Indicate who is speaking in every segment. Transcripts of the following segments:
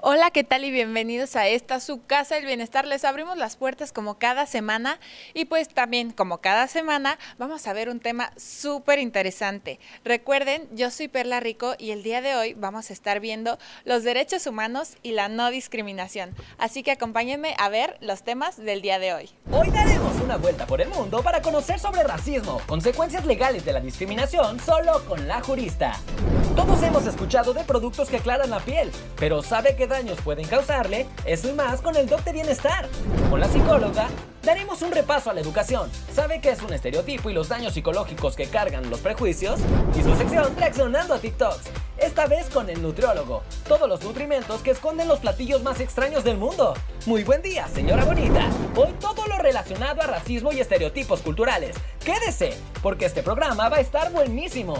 Speaker 1: Hola, ¿qué tal? Y bienvenidos a esta su casa del bienestar. Les abrimos las puertas como cada semana y pues también como cada semana vamos a ver un tema súper interesante. Recuerden, yo soy Perla Rico y el día de hoy vamos a estar viendo los derechos humanos y la no discriminación. Así que acompáñenme a ver los temas del día de hoy.
Speaker 2: Hoy daremos una vuelta por el mundo para conocer sobre racismo, consecuencias legales de la discriminación solo con la jurista. Todos hemos escuchado de productos que aclaran la piel, pero ¿sabe qué daños pueden causarle? Eso y más con el Doc de Bienestar. Con la psicóloga daremos un repaso a la educación. ¿Sabe qué es un estereotipo y los daños psicológicos que cargan los prejuicios? Y su sección reaccionando a TikToks. Esta vez con el nutriólogo. Todos los nutrimentos que esconden los platillos más extraños del mundo. Muy buen día, señora bonita. Hoy todo lo relacionado a racismo y estereotipos culturales. Quédese, porque este programa va a estar buenísimo.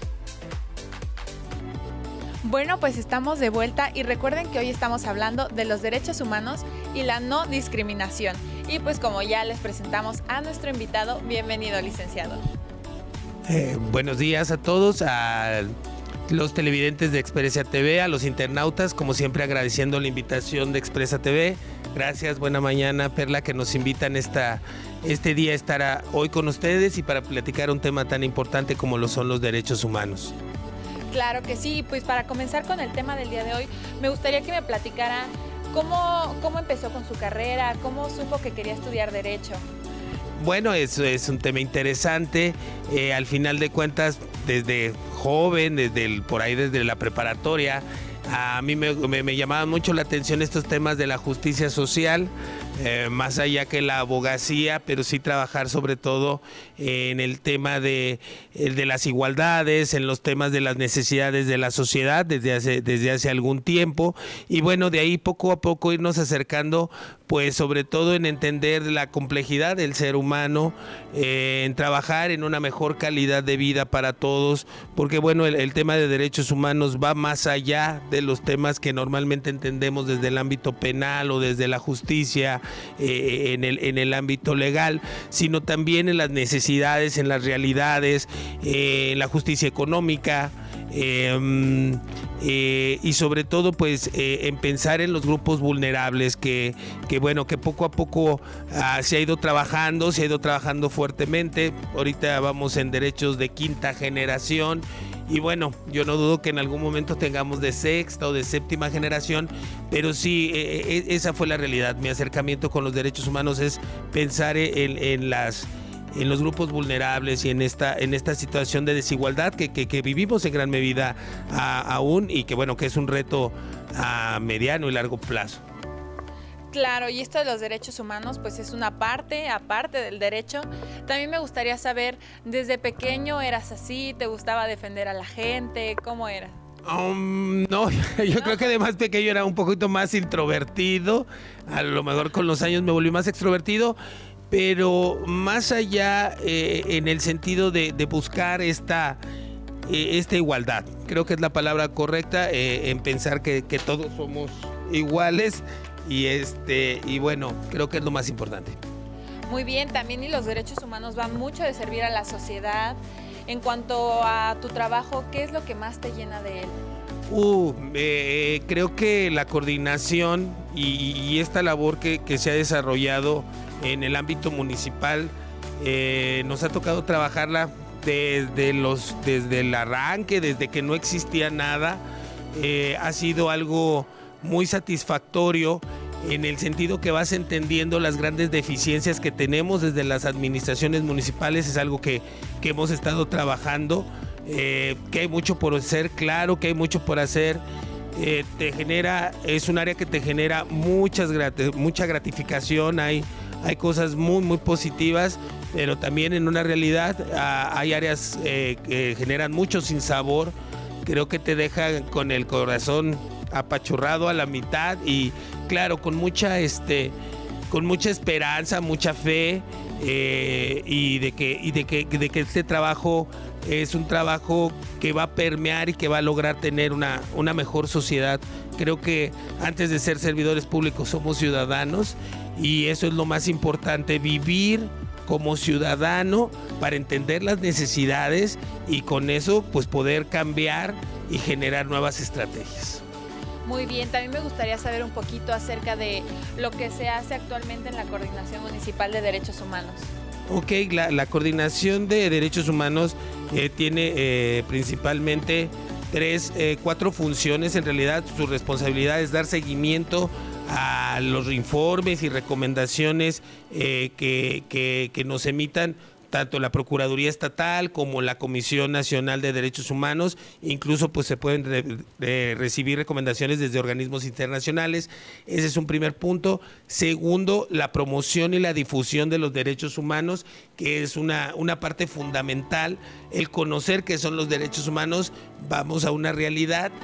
Speaker 1: Bueno, pues estamos de vuelta y recuerden que hoy estamos hablando de los derechos humanos y la no discriminación. Y pues como ya les presentamos a nuestro invitado, bienvenido, licenciado.
Speaker 3: Buenos días a todos, a los televidentes de Expresa TV, a los internautas, como siempre agradeciendo la invitación de Expresa TV. Gracias, buena mañana, Perla, que nos invitan este día a estar hoy con ustedes y para platicar un tema tan importante como lo son los derechos humanos.
Speaker 1: Claro que sí, pues para comenzar con el tema del día de hoy, me gustaría que me platicara cómo empezó con su carrera, cómo supo que quería estudiar Derecho.
Speaker 3: Bueno, eso es un tema interesante. Al final de cuentas, desde joven, desde la preparatoria, a mí me llamaban mucho la atención estos temas de la justicia social, más allá que la abogacía, pero sí trabajar sobre todo en el tema de las igualdades, en los temas de las necesidades de la sociedad desde hace algún tiempo. Y bueno, de ahí poco a poco irnos acercando, pues sobre todo en entender la complejidad del ser humano, en trabajar en una mejor calidad de vida para todos, porque bueno, el tema de derechos humanos va más allá de los temas que normalmente entendemos desde el ámbito penal o desde la justicia en el ámbito legal, sino también en las necesidades, en las realidades, en la justicia económica. Y sobre todo pues en pensar en los grupos vulnerables que poco a poco se ha ido trabajando fuertemente. Ahorita vamos en derechos de quinta generación y bueno, yo no dudo que en algún momento tengamos de sexta o de séptima generación, pero sí, esa fue la realidad. Mi acercamiento con los derechos humanos es pensar en los grupos vulnerables y en esta situación de desigualdad que vivimos en gran medida aún y que bueno, que es un reto a mediano y largo plazo.
Speaker 1: Claro, y esto de los derechos humanos pues es una parte aparte del derecho. También me gustaría saber, ¿desde pequeño eras así? ¿Te gustaba defender a la gente? ¿Cómo era?
Speaker 3: No, yo creo que de más pequeño era un poquito más introvertido. A lo mejor con los años me volví más extrovertido, pero más allá en el sentido de buscar esta igualdad. Creo que es la palabra correcta, en pensar que todos somos iguales y bueno, creo que es lo más importante.
Speaker 1: Muy bien, también y los derechos humanos van mucho de servir a la sociedad. En cuanto a tu trabajo, ¿qué es lo que más te llena de él?
Speaker 3: Creo que la coordinación y esta labor que se ha desarrollado en el ámbito municipal, nos ha tocado trabajarla desde el arranque, desde que no existía nada. Ha sido algo muy satisfactorio en el sentido que vas entendiendo las grandes deficiencias que tenemos desde las administraciones municipales. Es algo que hemos estado trabajando, que hay mucho por hacer, claro que hay mucho por hacer. Es un área que te genera mucha gratificación, hay cosas muy, muy positivas, pero también en una realidad hay áreas que generan mucho sinsabor. Creo que te dejan con el corazón apachurrado a la mitad y claro, con mucha esperanza, mucha fe y de que este trabajo es un trabajo que va a permear y que va a lograr tener una mejor sociedad. Creo que antes de ser servidores públicos somos ciudadanos y eso es lo más importante, vivir como ciudadano para entender las necesidades y con eso pues poder cambiar y generar nuevas estrategias.
Speaker 1: Muy bien, también me gustaría saber un poquito acerca de lo que se hace actualmente en la Coordinación Municipal de Derechos Humanos.
Speaker 3: Ok, la coordinación de derechos humanos tiene principalmente cuatro funciones. En realidad su responsabilidad es dar seguimiento a los informes y recomendaciones que nos emitan tanto la Procuraduría Estatal como la Comisión Nacional de Derechos Humanos. Incluso pues se pueden recibir recomendaciones desde organismos internacionales. Ese es un primer punto. Segundo, la promoción y la difusión de los derechos humanos, que es una parte fundamental, el conocer qué son los derechos humanos. Vamos a una realidad,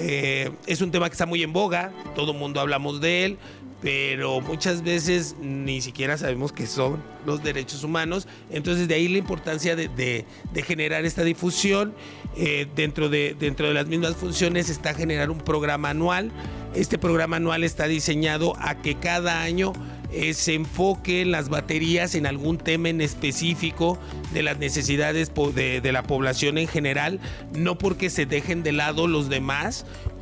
Speaker 3: es un tema que está muy en boga, todo el mundo hablamos de él, pero muchas veces ni siquiera sabemos qué son los derechos humanos. Entonces de ahí la importancia de generar esta difusión. Dentro de las mismas funciones está generar un programa anual. Este programa anual está diseñado a que cada año se enfoque en las baterías en algún tema en específico de las necesidades de la población en general, no porque se dejen de lado los demás,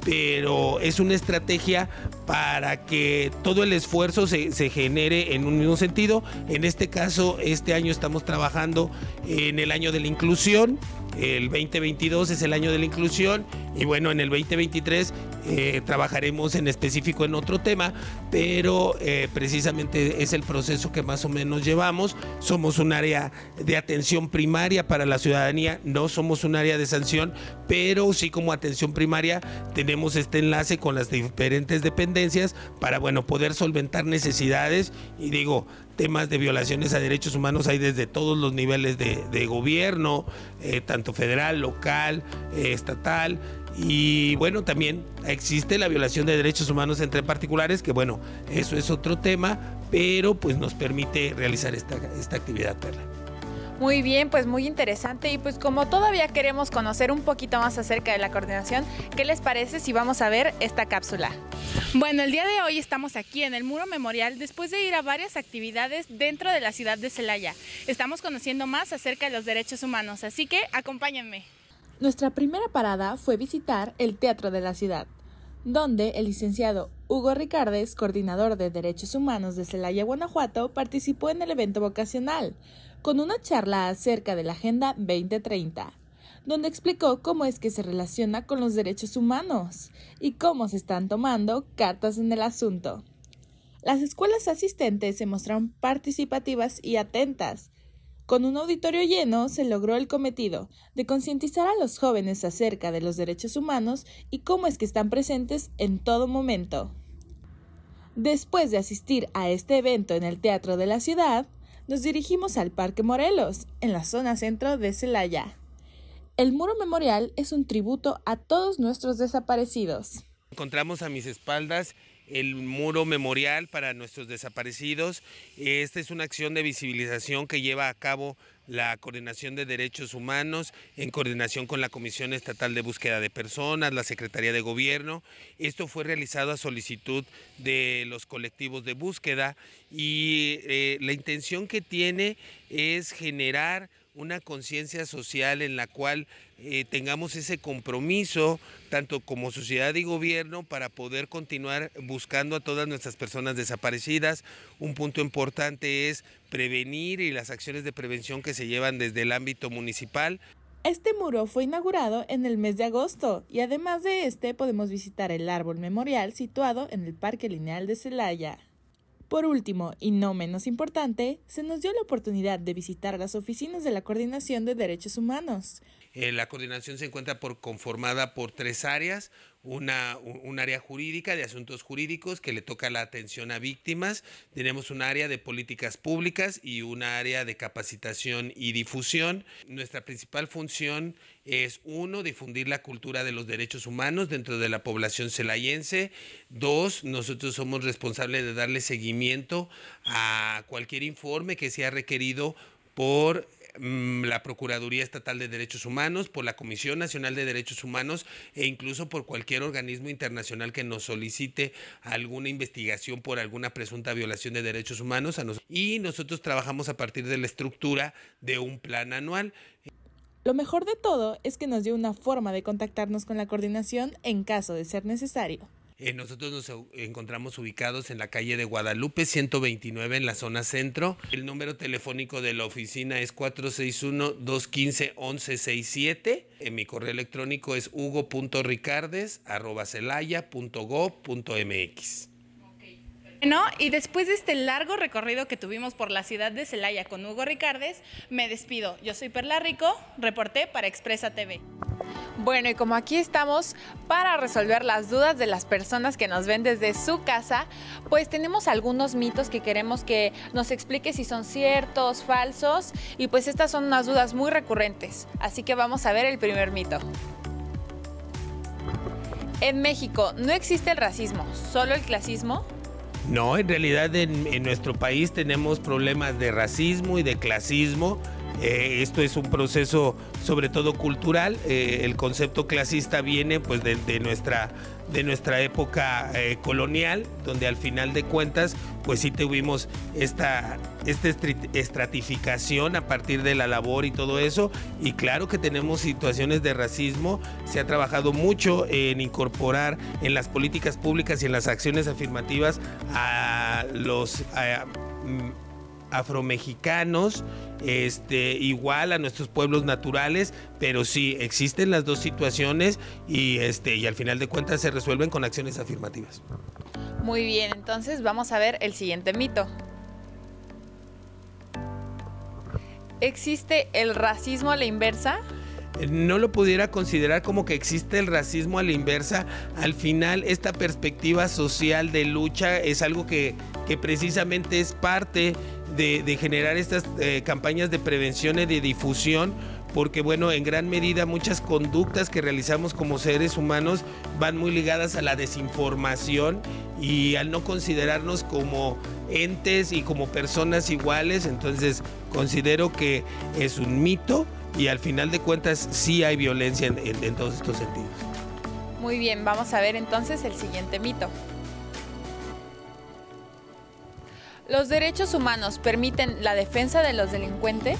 Speaker 3: pero es una estrategia para que todo el esfuerzo se genere en un mismo sentido. En este caso, este año estamos trabajando en el año de la inclusión. El 2022 es el año de la inclusión y bueno, en el 2023 trabajaremos en específico en otro tema, pero precisamente es el proceso que más o menos llevamos. Somos un área de atención primaria para la ciudadanía, no somos un área de sanción, pero sí como atención primaria tenemos este enlace con las diferentes dependencias para, bueno, poder solventar necesidades. Y digo, temas de violaciones a derechos humanos hay desde todos los niveles de gobierno, tanto federal, local, estatal. Y bueno, también existe la violación de derechos humanos entre particulares, que bueno, eso es otro tema, pero pues nos permite realizar esta actividad, Perla.
Speaker 1: Muy bien, pues muy interesante, y pues como todavía queremos conocer un poquito más acerca de la coordinación, ¿qué les parece si vamos a ver esta cápsula?
Speaker 4: Bueno, el día de hoy estamos aquí en el Muro Memorial después de ir a varias actividades dentro de la ciudad de Celaya. Estamos conociendo más acerca de los derechos humanos, así que acompáñenme.
Speaker 5: Nuestra primera parada fue visitar el Teatro de la Ciudad, donde el licenciado Hugo Ricardes, coordinador de Derechos Humanos de Celaya, Guanajuato, participó en el evento vocacional, con una charla acerca de la Agenda 2030, donde explicó cómo es que se relaciona con los derechos humanos y cómo se están tomando cartas en el asunto. Las escuelas asistentes se mostraron participativas y atentas. Con un auditorio lleno se logró el cometido de concientizar a los jóvenes acerca de los derechos humanos y cómo es que están presentes en todo momento. Después de asistir a este evento en el Teatro de la Ciudad, nos dirigimos al Parque Morelos, en la zona centro de Celaya. El Muro Memorial es un tributo a todos nuestros desaparecidos.
Speaker 3: Encontramos a mis espaldas el Muro Memorial para nuestros desaparecidos. Esta es una acción de visibilización que lleva a cabo la Coordinación de Derechos Humanos en coordinación con la Comisión Estatal de Búsqueda de Personas, la Secretaría de Gobierno. Esto fue realizado a solicitud de los colectivos de búsqueda y la intención que tiene es generar una conciencia social en la cual tengamos ese compromiso, tanto como sociedad y gobierno, para poder continuar buscando a todas nuestras personas desaparecidas. Un punto importante es prevenir y las acciones de prevención que se llevan desde el ámbito municipal.
Speaker 5: Este muro fue inaugurado en el mes de agosto y además de podemos visitar el árbol memorial situado en el Parque Lineal de Celaya. Por último, y no menos importante, se nos dio la oportunidad de visitar las oficinas de la Coordinación de Derechos Humanos.
Speaker 3: La coordinación se encuentra conformada por 3 áreas, un área jurídica de asuntos jurídicos que le toca la atención a víctimas, tenemos un área de políticas públicas y un área de capacitación y difusión. Nuestra principal función es 1, difundir la cultura de los derechos humanos dentro de la población celayense. 2, nosotros somos responsables de darle seguimiento a cualquier informe que sea requerido por la Procuraduría Estatal de Derechos Humanos, por la Comisión Nacional de Derechos Humanos e incluso por cualquier organismo internacional que nos solicite alguna investigación por alguna presunta violación de derechos humanos. Y nosotros trabajamos a partir de la estructura de un plan anual.
Speaker 5: Lo mejor de todo es que nos dio una forma de contactarnos con la coordinación en caso de ser necesario.
Speaker 3: Nosotros nos encontramos ubicados en la calle de Guadalupe 129 en la zona centro. El número telefónico de la oficina es 461-215-1167. Mi correo electrónico es hugo.ricardes@celaya.gov.mx.
Speaker 4: Bueno, y después de este largo recorrido que tuvimos por la ciudad de Celaya con Hugo Ricardes, me despido. Yo soy Perla Rico, reporté para Expresa TV.
Speaker 1: Bueno, y como aquí estamos para resolver las dudas de las personas que nos ven desde su casa, pues tenemos algunos mitos que queremos que nos explique si son ciertos, falsos, y pues estas son unas dudas muy recurrentes. Así que vamos a ver el primer mito. En México, ¿no existe el racismo, solo el clasismo?
Speaker 3: No, en realidad en nuestro país tenemos problemas de racismo y de clasismo. Esto es un proceso sobre todo cultural. El concepto clasista viene pues de nuestra época colonial, donde al final de cuentas pues sí tuvimos esta estratificación a partir de la labor y todo eso, y claro que tenemos situaciones de racismo. Se ha trabajado mucho en incorporar en las políticas públicas y en las acciones afirmativas a los afromexicanos, igual a nuestros pueblos naturales, pero sí existen las dos situaciones y al final de cuentas se resuelven con acciones afirmativas.
Speaker 1: Muy bien, entonces vamos a ver el siguiente mito. ¿Existe el racismo a la inversa?
Speaker 3: No lo pudiera considerar como que existe el racismo a la inversa. Al final, esta perspectiva social de lucha es algo que precisamente es parte de generar estas campañas de prevención y de difusión, porque bueno, en gran medida muchas conductas que realizamos como seres humanos van muy ligadas a la desinformación y al no considerarnos como entes y como personas iguales. Entonces considero que es un mito y al final de cuentas sí hay violencia en todos estos sentidos.
Speaker 1: Muy bien, vamos a ver entonces el siguiente mito. ¿Los derechos humanos permiten la defensa de los delincuentes?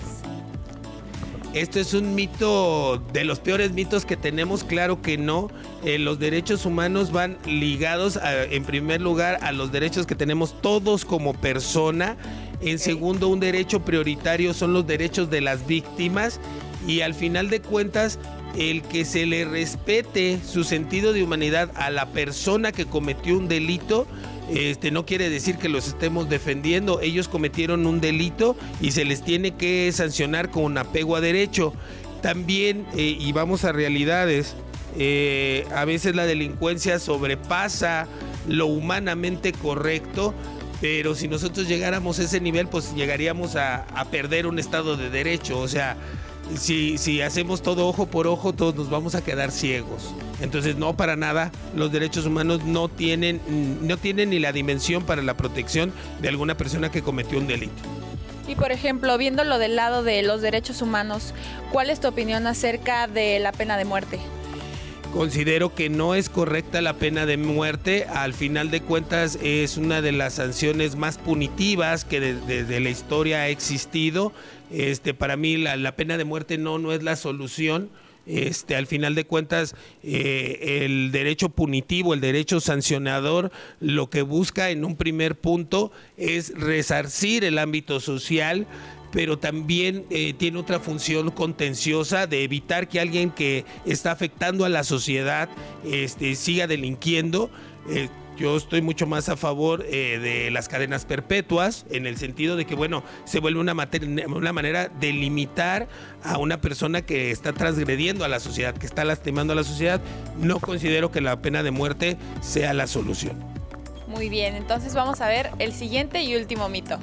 Speaker 3: Esto es un mito de los peores mitos que tenemos, claro que no. Los derechos humanos van ligados en primer lugar a los derechos que tenemos todos como persona. En segundo, un derecho prioritario son los derechos de las víctimas, y al final de cuentas el que se le respete su sentido de humanidad a la persona que cometió un delito, no quiere decir que los estemos defendiendo. Ellos cometieron un delito y se les tiene que sancionar con apego a derecho. También, y vamos a realidades, a veces la delincuencia sobrepasa lo humanamente correcto, pero si nosotros llegáramos a ese nivel, pues llegaríamos a perder un estado de derecho. O sea, si hacemos todo ojo por ojo, todos nos vamos a quedar ciegos. Entonces, no, para nada, los derechos humanos no tienen ni la dimensión para la protección de alguna persona que cometió un delito.
Speaker 1: Y por ejemplo, viéndolo del lado de los derechos humanos, ¿cuál es tu opinión acerca de la pena de muerte?
Speaker 3: Considero que no es correcta la pena de muerte. Al final de cuentas es una de las sanciones más punitivas que desde la historia ha existido. Para mí la pena de muerte no es la solución. Al final de cuentas, el derecho punitivo, el derecho sancionador, lo que busca en un primer punto es resarcir el ámbito social, pero también tiene otra función contenciosa de evitar que alguien que está afectando a la sociedad siga delinquiendo. Yo estoy mucho más a favor de las cadenas perpetuas, en el sentido de que, bueno, se vuelve una manera de limitar a una persona que está transgrediendo a la sociedad, que está lastimando a la sociedad. No considero que la pena de muerte sea la solución.
Speaker 1: Muy bien, entonces vamos a ver el siguiente y último mito.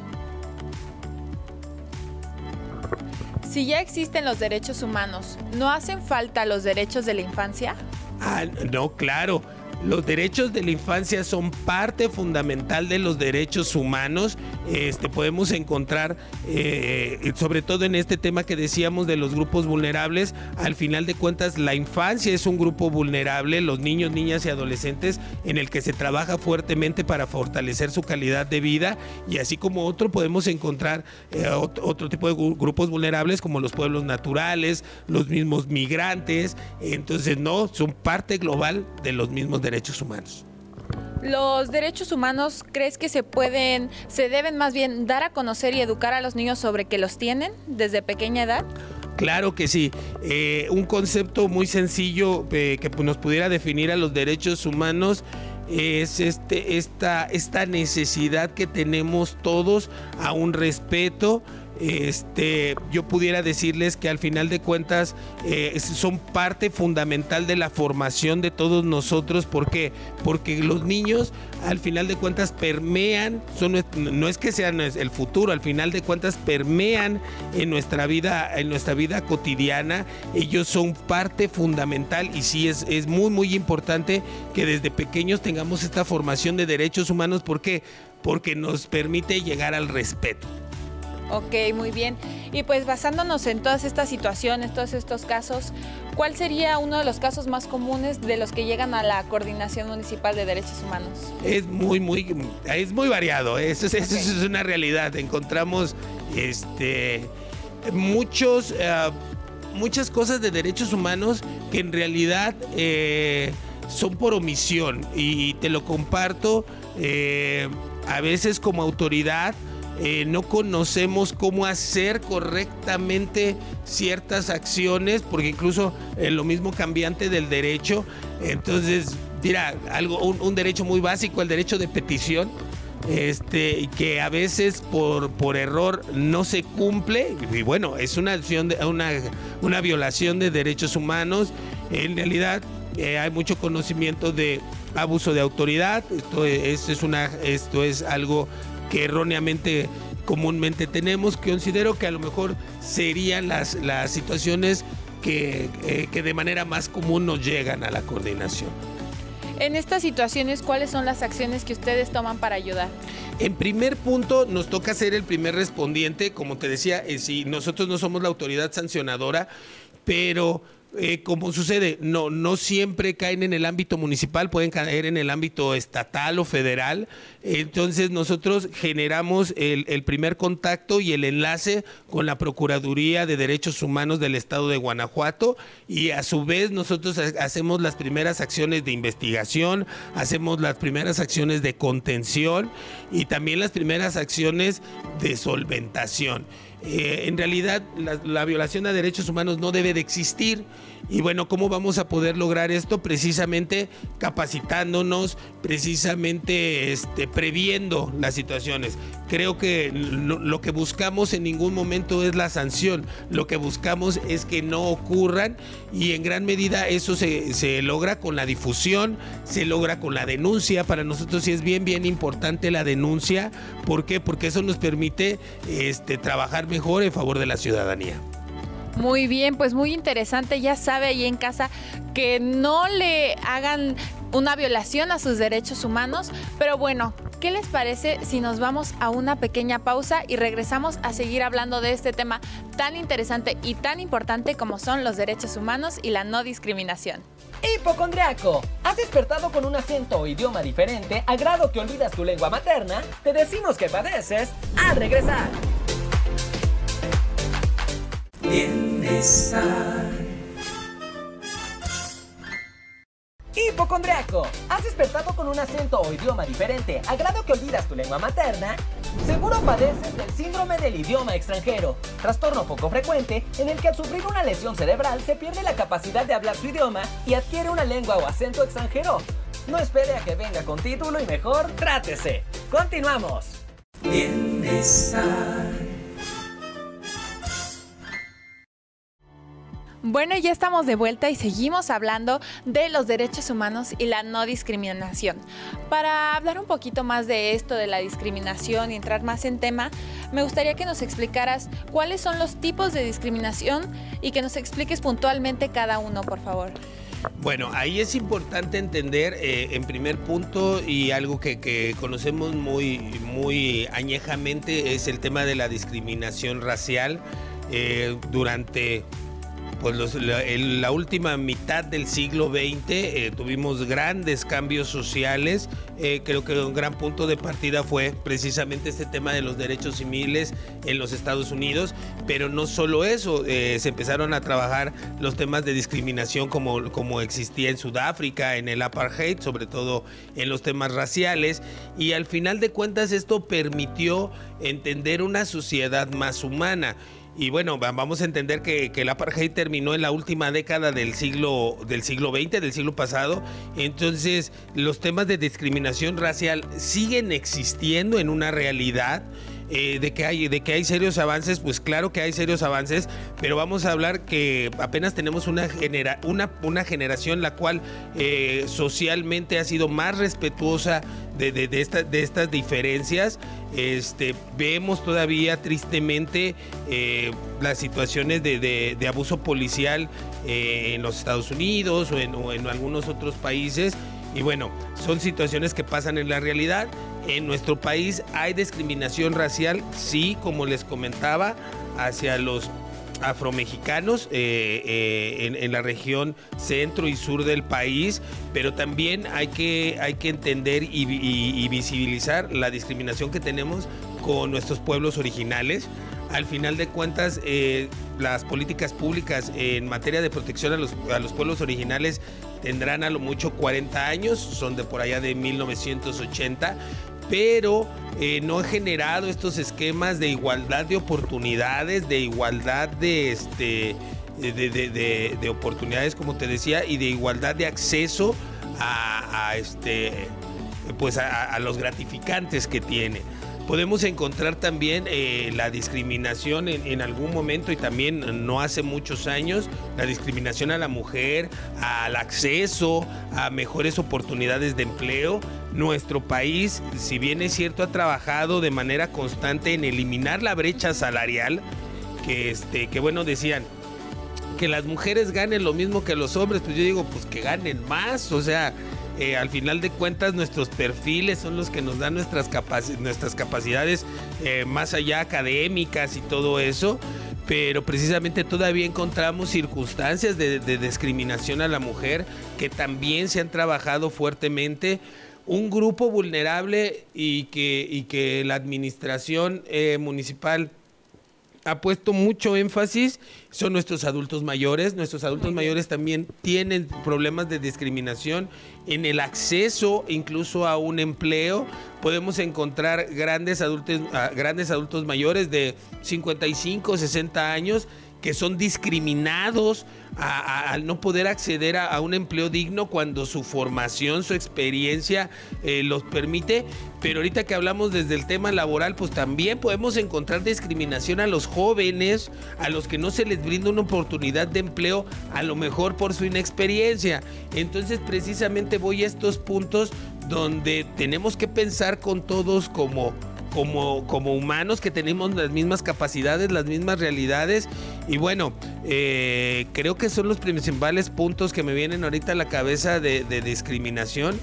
Speaker 1: Si ya existen los derechos humanos, ¿no hacen falta los derechos de la infancia?
Speaker 3: No, claro. Los derechos de la infancia son parte fundamental de los derechos humanos. Podemos encontrar, sobre todo en este tema que decíamos de los grupos vulnerables, al final de cuentas la infancia es un grupo vulnerable, los niños, niñas y adolescentes, en el que se trabaja fuertemente para fortalecer su calidad de vida, y así como otro podemos encontrar otro tipo de grupos vulnerables como los pueblos naturales, los mismos migrantes. Entonces no, son parte global de los mismos derechos humanos.
Speaker 1: ¿Los derechos humanos crees que se deben más bien dar a conocer y educar a los niños sobre que los tienen desde pequeña edad?
Speaker 3: Claro que sí. Un concepto muy sencillo que nos pudiera definir a los derechos humanos es esta necesidad que tenemos todos a un respeto. Yo pudiera decirles que al final de cuentas son parte fundamental de la formación de todos nosotros. ¿Por qué? Porque los niños al final de cuentas permean, no es que sean el futuro, al final de cuentas permean en nuestra vida cotidiana. Ellos son parte fundamental y sí es muy muy importante que desde pequeños tengamos esta formación de derechos humanos. ¿Por qué? Porque nos permite llegar al respeto.
Speaker 1: Ok, muy bien. Y pues basándonos en todas estas situaciones, todos estos casos, ¿cuál sería uno de los casos más comunes de los que llegan a la Coordinación Municipal de Derechos Humanos?
Speaker 3: Es muy variado, eso es una realidad. Encontramos muchas cosas de derechos humanos que en realidad son por omisión, y te lo comparto. A veces como autoridad no conocemos cómo hacer correctamente ciertas acciones, porque incluso lo mismo cambiante del derecho. Entonces, mira, un derecho muy básico, el derecho de petición, que a veces por error no se cumple, y bueno, es una violación de derechos humanos. En realidad hay mucho conocimiento de abuso de autoridad. Esto es algo que erróneamente comúnmente tenemos. Considero que a lo mejor serían las situaciones que de manera más común nos llegan a la coordinación.
Speaker 1: En estas situaciones, ¿cuáles son las acciones que ustedes toman para ayudar?
Speaker 3: En primer punto, nos toca ser el primer respondiente. Como te decía, si nosotros no somos la autoridad sancionadora, pero como sucede, no siempre caen en el ámbito municipal, pueden caer en el ámbito estatal o federal. Entonces nosotros generamos el primer contacto y el enlace con la Procuraduría de Derechos Humanos del Estado de Guanajuato, y a su vez nosotros hacemos las primeras acciones de investigación, hacemos las primeras acciones de contención y también las primeras acciones de solventación. En realidad la violación a derechos humanos no debe de existir. Y bueno, ¿cómo vamos a poder lograr esto? Precisamente capacitándonos, precisamente previendo las situaciones. Creo que lo que buscamos en ningún momento es la sanción, lo que buscamos es que no ocurran, y en gran medida eso se logra con la difusión, se logra con la denuncia. Para nosotros sí es bien importante la denuncia. ¿Por qué? Porque eso nos permite trabajar mejor en favor de la ciudadanía.
Speaker 1: Muy bien, pues muy interesante. Ya sabe ahí en casa que no le hagan una violación a sus derechos humanos. Pero bueno, ¿qué les parece si nos vamos a una pequeña pausa y regresamos a seguir hablando de este tema tan interesante y tan importante como son los derechos humanos y la no discriminación?
Speaker 2: Hipocondriaco, ¿has despertado con un acento o idioma diferente a grado que olvidas tu lengua materna? Te decimos que padeces al regresar. Bienestar. Hipocondriaco, ¿has despertado con un acento o idioma diferente a grado que olvidas tu lengua materna? Seguro padeces del síndrome del idioma extranjero, trastorno poco frecuente en el que al sufrir una lesión cerebral se pierde la capacidad de hablar su idioma y adquiere una lengua o acento extranjero. No espere a que venga con título y mejor trátese. Continuamos. Bienestar.
Speaker 1: Bueno, ya estamos de vuelta y seguimos hablando de los derechos humanos y la no discriminación. Para hablar un poquito más de esto, de la discriminación y entrar más en tema, me gustaría que nos explicaras cuáles son los tipos de discriminación y que nos expliques puntualmente cada uno, por favor.
Speaker 3: Bueno, ahí es importante entender, en primer punto, y algo que conocemos muy añejamente, es el tema de la discriminación racial. Durante pues en la última mitad del siglo XX tuvimos grandes cambios sociales. Creo que un gran punto de partida fue precisamente este tema de los derechos civiles en los Estados Unidos, pero no solo eso, se empezaron a trabajar los temas de discriminación como existía en Sudáfrica, en el apartheid, sobre todo en los temas raciales, y al final de cuentas esto permitió entender una sociedad más humana. Y bueno, vamos a entender que el apartheid terminó en la última década del siglo XX, del siglo pasado. Entonces, los temas de discriminación racial siguen existiendo en una realidad. De que hay serios avances, pues claro que hay serios avances, pero vamos a hablar que apenas tenemos una generación la cual socialmente ha sido más respetuosa de estas diferencias. Vemos todavía tristemente las situaciones de abuso policial en los Estados Unidos o en algunos otros países. Y bueno, son situaciones que pasan en la realidad. En nuestro país hay discriminación racial, sí, como les comentaba, hacia los afromexicanos en la región centro y sur del país, pero también hay que entender y visibilizar la discriminación que tenemos con nuestros pueblos originales. Al final de cuentas, las políticas públicas en materia de protección a los pueblos originales tendrán a lo mucho 40 años, son de por allá de 1980, pero no han generado estos esquemas de igualdad de oportunidades, de igualdad de oportunidades, como te decía, y de igualdad de acceso a los gratificantes que tiene. Podemos encontrar también la discriminación en algún momento, y también no hace muchos años, la discriminación a la mujer, al acceso a mejores oportunidades de empleo. Nuestro país, si bien es cierto, ha trabajado de manera constante en eliminar la brecha salarial, que bueno, decían que las mujeres ganen lo mismo que los hombres, pues yo digo, pues que ganen más, o sea, al final de cuentas nuestros perfiles son los que nos dan nuestras capacidades más allá académicas y todo eso, pero precisamente todavía encontramos circunstancias de discriminación a la mujer que también se han trabajado fuertemente. Un grupo vulnerable y que la administración municipal ha puesto mucho énfasis son nuestros adultos mayores. Nuestros adultos mayores también tienen problemas de discriminación en el acceso incluso a un empleo. Podemos encontrar grandes adultos mayores de 55, 60 años que son discriminados al no poder acceder a un empleo digno cuando su formación, su experiencia los permite. Pero ahorita que hablamos desde el tema laboral, pues también podemos encontrar discriminación a los jóvenes, a los que no se les brinda una oportunidad de empleo, a lo mejor por su inexperiencia. Entonces, precisamente voy a estos puntos donde tenemos que pensar con todos como humanos, que tenemos las mismas capacidades, las mismas realidades. Y bueno, creo que son los principales puntos que me vienen ahorita a la cabeza de discriminación,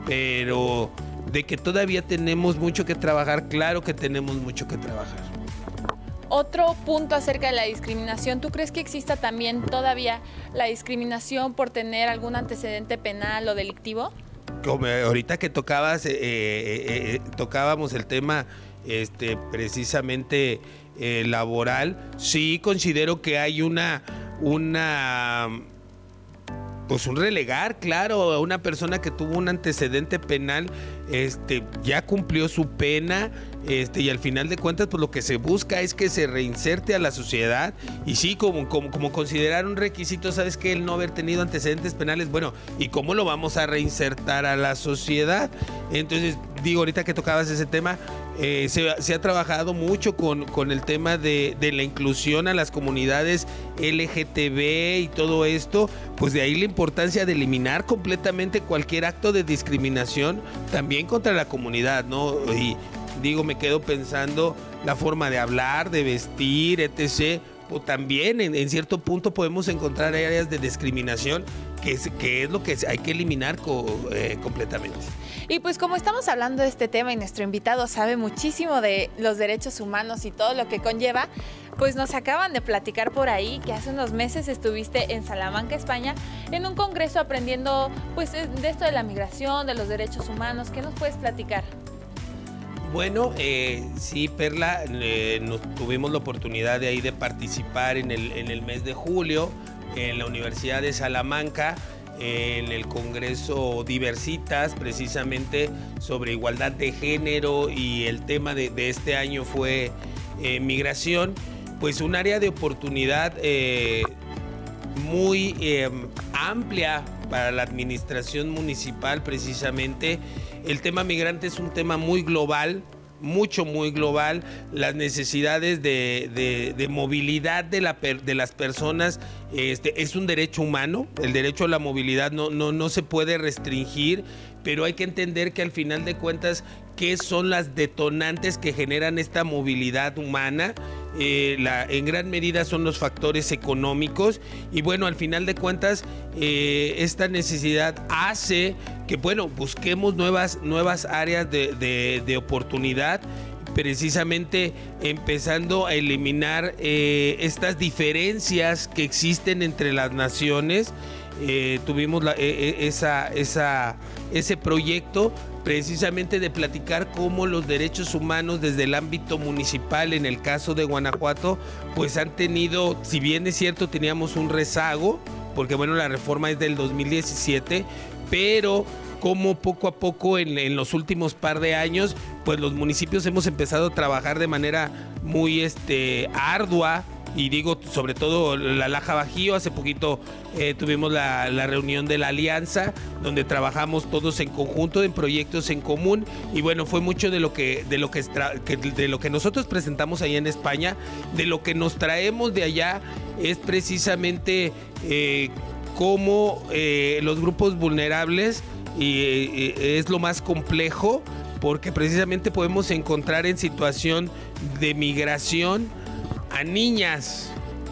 Speaker 3: pero de que todavía tenemos mucho que trabajar, claro que tenemos mucho que trabajar.
Speaker 1: Otro punto acerca de la discriminación, ¿tú crees que exista también todavía la discriminación por tener algún antecedente penal o delictivo?
Speaker 3: Como ahorita que tocábamos el tema precisamente laboral, sí considero que hay pues un relegar, claro, a una persona que tuvo un antecedente penal, ya cumplió su pena, y al final de cuentas, pues lo que se busca es que se reinserte a la sociedad. Y sí, como considerar un requisito, ¿sabes qué? El no haber tenido antecedentes penales, bueno, ¿y cómo lo vamos a reinsertar a la sociedad? Entonces, digo, ahorita que tocabas ese tema, se ha trabajado mucho con el tema de la inclusión a las comunidades LGTB y todo esto, pues de ahí la importancia de eliminar completamente cualquier acto de discriminación también contra la comunidad, ¿no? Y digo, me quedo pensando la forma de hablar, de vestir, etc. O también en cierto punto podemos encontrar áreas de discriminación que es lo que hay que eliminar completamente.
Speaker 1: Y pues como estamos hablando de este tema y nuestro invitado sabe muchísimo de los derechos humanos y todo lo que conlleva, pues nos acaban de platicar por ahí que hace unos meses estuviste en Salamanca, España, en un congreso aprendiendo pues de esto de la migración, de los derechos humanos. ¿Qué nos puedes platicar?
Speaker 3: Bueno, sí, Perla, tuvimos la oportunidad de ahí de participar en el mes de julio en la Universidad de Salamanca, en el Congreso Diversitas, precisamente sobre igualdad de género, y el tema de este año fue migración, pues un área de oportunidad muy amplia para la administración municipal. Precisamente el tema migrante es un tema muy global, muy global. Las necesidades de movilidad de las personas es un derecho humano. El derecho a la movilidad no se puede restringir, pero hay que entender que al final de cuentas, ¿qué son las detonantes que generan esta movilidad humana? En gran medida son los factores económicos, y bueno, al final de cuentas esta necesidad hace que, bueno, busquemos nuevas áreas de oportunidad, precisamente empezando a eliminar estas diferencias que existen entre las naciones. Tuvimos ese proyecto precisamente de platicar cómo los derechos humanos desde el ámbito municipal, en el caso de Guanajuato, pues han tenido, si bien es cierto, teníamos un rezago, porque bueno, la reforma es del 2017, pero como poco a poco en los últimos par de años, pues los municipios hemos empezado a trabajar de manera muy ardua. Y digo, sobre todo la Laja Bajío. Hace poquito tuvimos la reunión de la alianza, donde trabajamos todos en conjunto, en proyectos en común, y bueno, fue mucho de lo que nosotros presentamos allá en España. De lo que nos traemos de allá es precisamente cómo los grupos vulnerables, y es lo más complejo, porque precisamente podemos encontrar en situación de migración a niñas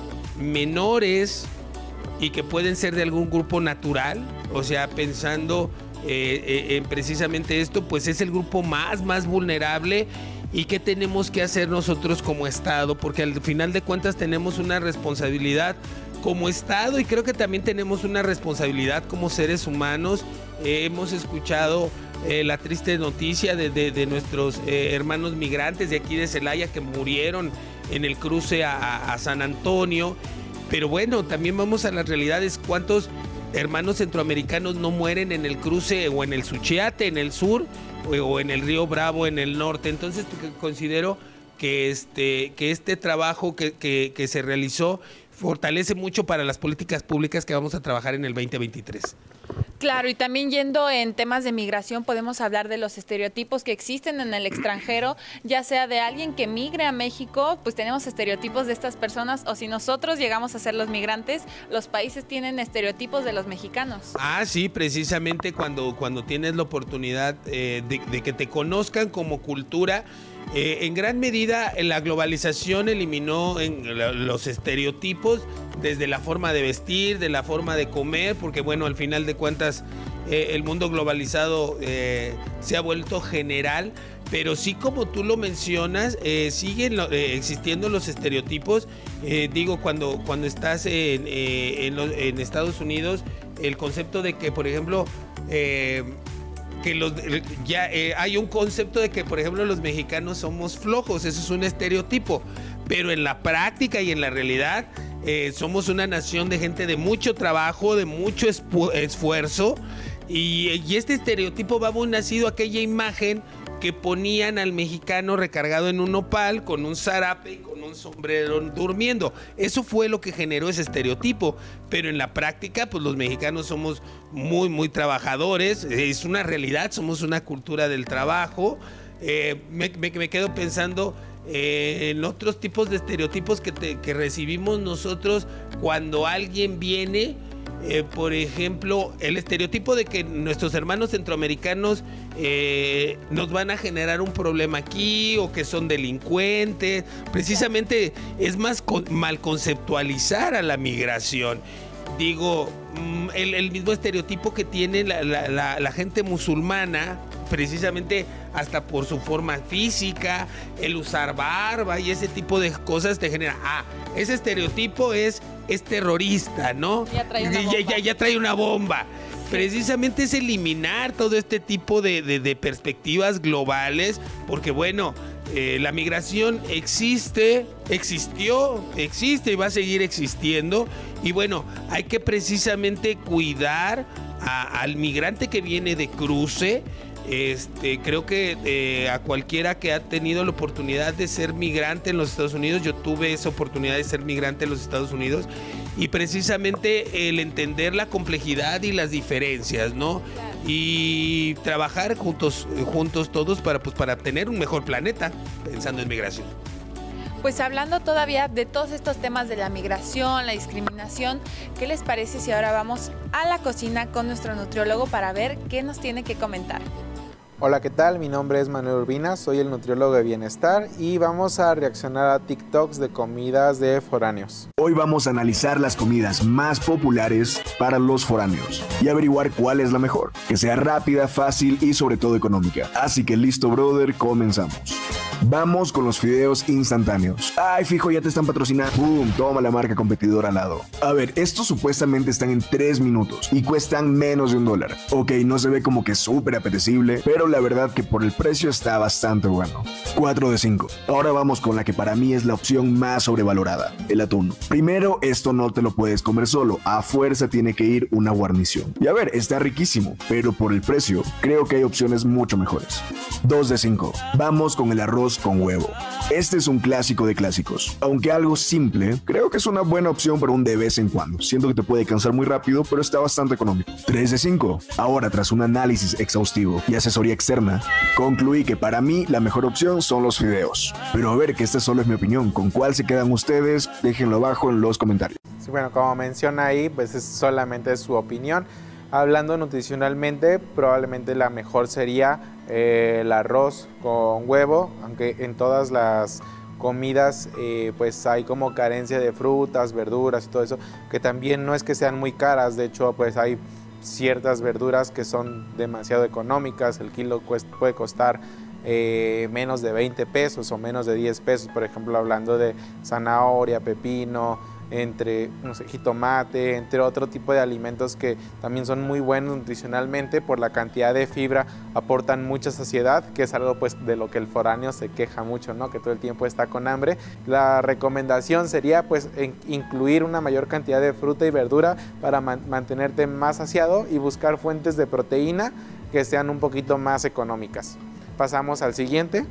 Speaker 3: menores y que pueden ser de algún grupo natural. O sea, pensando en precisamente esto, pues es el grupo más vulnerable. ¿Y qué tenemos que hacer nosotros como Estado? Porque al final de cuentas tenemos una responsabilidad como Estado, y creo que también tenemos una responsabilidad como seres humanos. Hemos escuchado la triste noticia de nuestros hermanos migrantes de aquí de Celaya que murieron en el cruce a San Antonio. Pero bueno, también vamos a las realidades. ¿Cuántos hermanos centroamericanos no mueren en el cruce o en el Suchiate en el sur, o en el Río Bravo en el norte? Entonces considero que este trabajo que se realizó fortalece mucho para las políticas públicas que vamos a trabajar en el 2023.
Speaker 1: Claro, y también yendo en temas de migración, podemos hablar de los estereotipos que existen en el extranjero, ya sea de alguien que migre a México, pues tenemos estereotipos de estas personas, o si nosotros llegamos a ser los migrantes, los países tienen estereotipos de los mexicanos.
Speaker 3: Ah, sí, precisamente cuando tienes la oportunidad de que te conozcan como cultura. En gran medida la globalización eliminó los estereotipos, desde la forma de vestir, de la forma de comer, porque bueno, al final de cuentas el mundo globalizado se ha vuelto general, pero sí, como tú lo mencionas, siguen existiendo los estereotipos. Digo, cuando estás en Estados Unidos, el concepto de que, por ejemplo, hay un concepto de que, por ejemplo, los mexicanos somos flojos. Eso es un estereotipo, pero en la práctica y en la realidad somos una nación de gente de mucho trabajo, de mucho esfuerzo, y este estereotipo va muy nacido aquella imagen que ponían al mexicano recargado en un nopal con un zarape y con un sombrero durmiendo. Eso fue lo que generó ese estereotipo, pero en la práctica pues los mexicanos somos muy trabajadores. Es una realidad, somos una cultura del trabajo. Me quedo pensando en otros tipos de estereotipos que recibimos nosotros cuando alguien viene. Por ejemplo, el estereotipo de que nuestros hermanos centroamericanos nos van a generar un problema aquí, o que son delincuentes. Precisamente es más mal conceptualizar a la migración. Digo, el mismo estereotipo que tiene la gente musulmana precisamente hasta por su forma física, el usar barba y ese tipo de cosas te genera, ese estereotipo es terrorista, ¿no?
Speaker 1: Ya trae una bomba.
Speaker 3: Ya trae una bomba. Precisamente es eliminar todo este tipo de perspectivas globales, porque bueno, la migración existe y va a seguir existiendo, y bueno, hay que precisamente cuidar al migrante que viene de cruce. Creo que a cualquiera que ha tenido la oportunidad de ser migrante en los Estados Unidos, yo tuve esa oportunidad de ser migrante en los Estados Unidos, y precisamente el entender la complejidad y las diferencias, ¿no? Y trabajar juntos todos para tener un mejor planeta, pensando en migración.
Speaker 1: Pues hablando todavía de todos estos temas de la migración, la discriminación, ¿qué les parece si ahora vamos a la cocina con nuestro nutriólogo para ver qué nos tiene que comentar?
Speaker 6: Hola, ¿qué tal? Mi nombre es Manuel Urbina, soy el nutriólogo de Bienestar y vamos a reaccionar a TikToks de comidas de foráneos.
Speaker 7: Hoy vamos a analizar las comidas más populares para los foráneos y averiguar cuál es la mejor, que sea rápida, fácil y sobre todo económica. Así que listo, brother, comenzamos. Vamos con los fideos instantáneos. Ay, fijo, ya te están patrocinando. ¡Pum! Toma la marca competidora al lado. A ver, estos supuestamente están en 3 minutos y cuestan menos de $1. Ok, no se ve como que súper apetecible, pero la verdad que por el precio está bastante bueno. 4 de 5. Ahora vamos con la que para mí es la opción más sobrevalorada, el atún. Primero, esto no te lo puedes comer solo, a fuerza tiene que ir una guarnición. Y a ver, está riquísimo, pero por el precio, creo que hay opciones mucho mejores. 2 de 5. Vamos con el arroz con huevo. Este es un clásico de clásicos. Aunque algo simple, creo que es una buena opción para un de vez en cuando. Siento que te puede cansar muy rápido, pero está bastante económico. 3 de 5. Ahora, tras un análisis exhaustivo y asesoría externa, concluí que para mí la mejor opción son los fideos. Pero a ver, que esta solo es mi opinión. ¿Con cuál se quedan ustedes? Déjenlo abajo en los comentarios.
Speaker 6: Sí, bueno, como menciona ahí, pues es solamente su opinión. Hablando nutricionalmente, probablemente la mejor sería el arroz con huevo, aunque en todas las comidas pues hay como carencia de frutas, verduras y todo eso, que también no es que sean muy caras. De hecho, pues hay ciertas verduras que son demasiado económicas. El kilo puede costar menos de 20 pesos o menos de 10 pesos, por ejemplo, hablando de zanahoria, pepino, entre jitomate, entre otro tipo de alimentos que también son muy buenos nutricionalmente por la cantidad de fibra, aportan mucha saciedad, que es algo pues de lo que el foráneo se queja mucho, ¿no? Que todo el tiempo está con hambre. La recomendación sería pues incluir una mayor cantidad de fruta y verdura para mantenerte más saciado y buscar fuentes de proteína que sean un poquito más económicas. Pasamos al siguiente.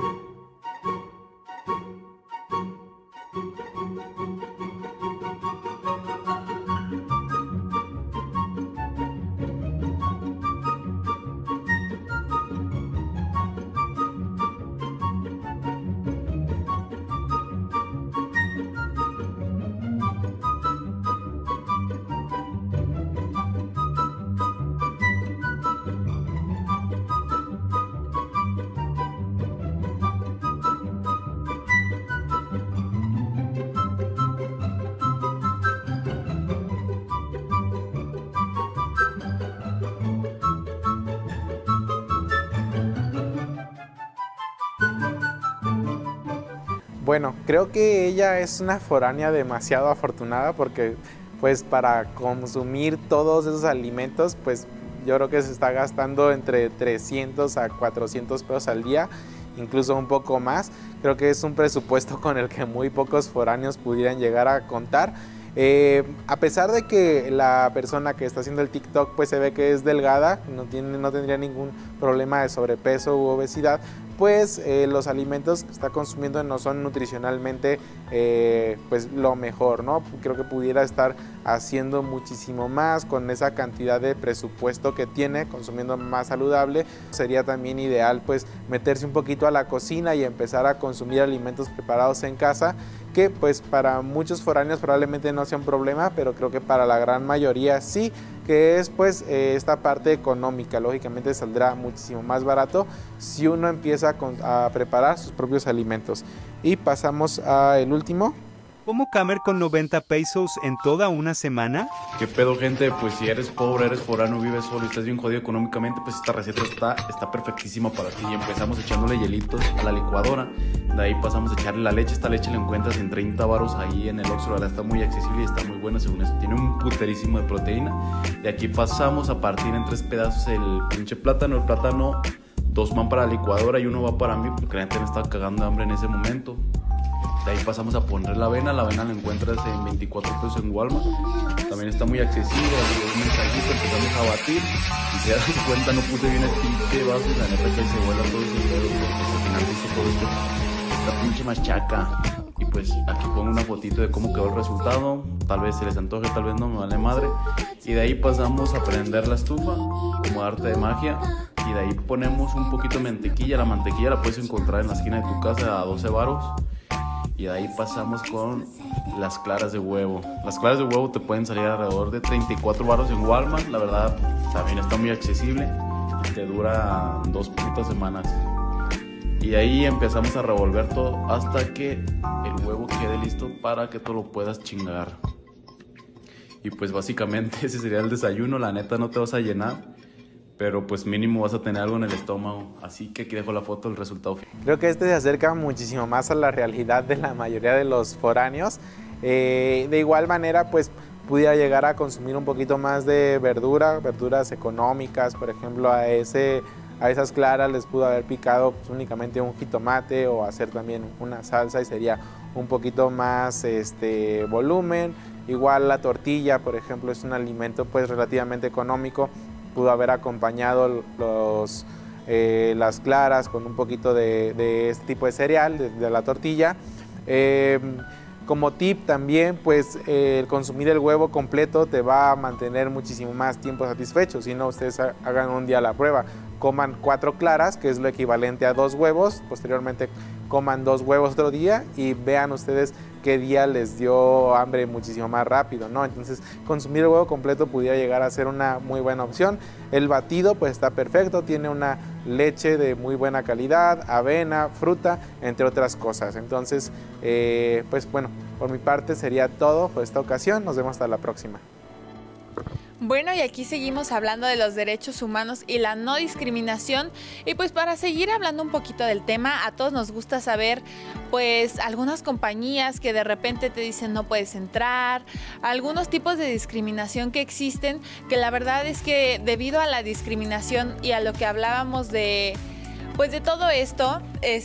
Speaker 6: Bueno, creo que ella es una foránea demasiado afortunada porque pues para consumir todos esos alimentos pues yo creo que se está gastando entre 300 a 400 pesos al día, incluso un poco más. Creo que es un presupuesto con el que muy pocos foráneos pudieran llegar a contar. A pesar de que la persona que está haciendo el TikTok pues se ve que es delgada, no tendría ningún problema de sobrepeso u obesidad, pues los alimentos que está consumiendo no son nutricionalmente pues lo mejor, ¿no? Creo que pudiera estar haciendo muchísimo más con esa cantidad de presupuesto que tiene, consumiendo más saludable. Sería también ideal pues meterse un poquito a la cocina y empezar a consumir alimentos preparados en casa, que pues para muchos foráneos probablemente no sea un problema, pero creo que para la gran mayoría sí, que es pues esta parte económica. Lógicamente saldrá muchísimo más barato si uno empieza a preparar sus propios alimentos. Y pasamos al último.
Speaker 8: ¿Cómo comer con 90 pesos en toda una semana?
Speaker 9: ¿Qué pedo, gente? Pues si eres pobre, eres foráneo, vives solo y estás bien jodido económicamente, pues esta receta está perfectísima para ti. Y empezamos echándole hielitos a la licuadora. De ahí pasamos a echarle la leche. Esta leche la encuentras en 30 varos ahí en el Oxxo. La verdad está muy accesible y está muy buena según eso. Tiene un puterísimo de proteína. De aquí pasamos a partir en 3 pedazos el pinche plátano. El plátano, 2 van para la licuadora y 1 va para mí porque la gente me estaba cagando de hambre en ese momento. De ahí pasamos a poner la avena la encuentras en 24 pesos en Walmart. También está muy accesible, un mensajito, empezamos a batir. Y se dan cuenta, no puse bien el pinche vaso y la neta que se vuela todo ese dedo porque al final hizo todo esto, esta pinche machaca. Y pues aquí pongo una fotito de cómo quedó el resultado. Tal vez se les antoje, tal vez no, me vale madre. Y de ahí pasamos a prender la estufa, como arte de magia. Y de ahí ponemos un poquito de mantequilla. La mantequilla la puedes encontrar en la esquina de tu casa a 12 varos. Y de ahí pasamos con las claras de huevo. Las claras de huevo te pueden salir alrededor de 34 varos en Walmart. La verdad, también está muy accesible y te dura 2 poquitas semanas. Y de ahí empezamos a revolver todo hasta que el huevo quede listo para que tú lo puedas chingar. Y pues básicamente ese sería el desayuno. La neta no te vas a llenar, pero pues mínimo vas a tener algo en el estómago. Así que aquí dejo la foto del resultado final.
Speaker 6: Creo que este se acerca muchísimo más a la realidad de la mayoría de los foráneos. De igual manera, pues pudiera llegar a consumir un poquito más de verduras económicas. Por ejemplo, a esas claras les pudo haber picado pues, únicamente un jitomate o hacer también una salsa y sería un poquito más volumen. Igual la tortilla, por ejemplo, es un alimento pues relativamente económico. Pudo haber acompañado las claras con un poquito de este tipo de cereal, de la tortilla. Como tip también, pues el consumir el huevo completo te va a mantener muchísimo más tiempo satisfecho. Si no, ustedes hagan un día la prueba. Coman 4 claras, que es lo equivalente a 2 huevos. Posteriormente coman 2 huevos otro día y vean ustedes qué día les dio hambre muchísimo más rápido, ¿no? Entonces, consumir el huevo completo pudiera llegar a ser una muy buena opción. El batido, pues está perfecto, tiene una leche de muy buena calidad, avena, fruta, entre otras cosas. Entonces, pues bueno, por mi parte sería todo por esta ocasión. Nos vemos hasta la próxima.
Speaker 1: Bueno, y aquí seguimos hablando de los derechos humanos y la no discriminación. Y pues para seguir hablando un poquito del tema, a todos nos gusta saber pues algunas compañías que de repente te dicen no puedes entrar, algunos tipos de discriminación que existen, que la verdad es que debido a la discriminación y a lo que hablábamos de pues de todo esto,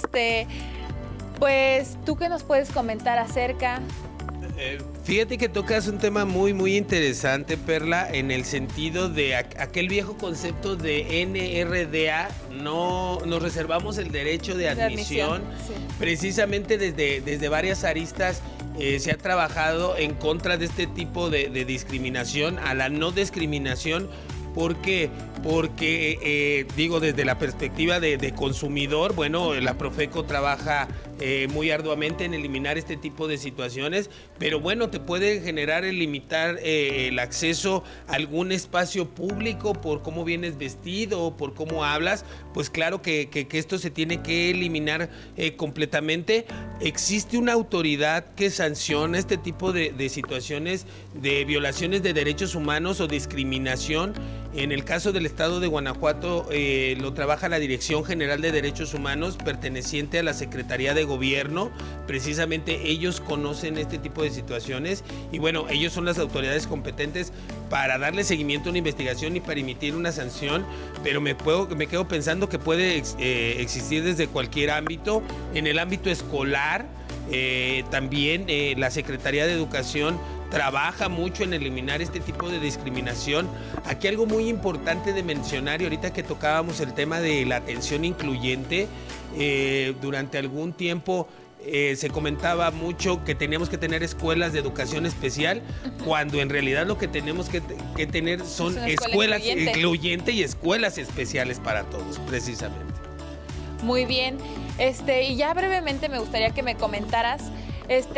Speaker 1: pues tú qué nos puedes comentar acerca.
Speaker 3: Fíjate que tocas un tema muy interesante, Perla, en el sentido de aquel viejo concepto de NRDA, no nos reservamos el derecho de admisión. Sí. Precisamente desde varias aristas se ha trabajado en contra de este tipo de discriminación, a la no discriminación. ¿Por qué? Porque, digo, desde la perspectiva de consumidor, bueno, la Profeco trabaja muy arduamente en eliminar este tipo de situaciones, pero bueno, te puede generar limitar el acceso a algún espacio público por cómo vienes vestido, por cómo hablas, pues claro que esto se tiene que eliminar completamente. Existe una autoridad que sanciona este tipo de situaciones de violaciones de derechos humanos o discriminación. En el caso del estado de Guanajuato lo trabaja la Dirección General de Derechos Humanos perteneciente a la Secretaría de Gobierno. Precisamente ellos conocen este tipo de situaciones y bueno, ellos son las autoridades competentes para darle seguimiento a una investigación y para emitir una sanción, pero me quedo pensando que puede existir desde cualquier ámbito. En el ámbito escolar también la Secretaría de Educación trabaja mucho en eliminar este tipo de discriminación. Aquí algo muy importante de mencionar, y ahorita que tocábamos el tema de la atención incluyente, durante algún tiempo se comentaba mucho que teníamos que tener escuelas de educación especial, cuando en realidad lo que tenemos que tener son escuelas incluyentes y escuelas especiales para todos, precisamente.
Speaker 1: Muy bien, y ya brevemente me gustaría que me comentaras,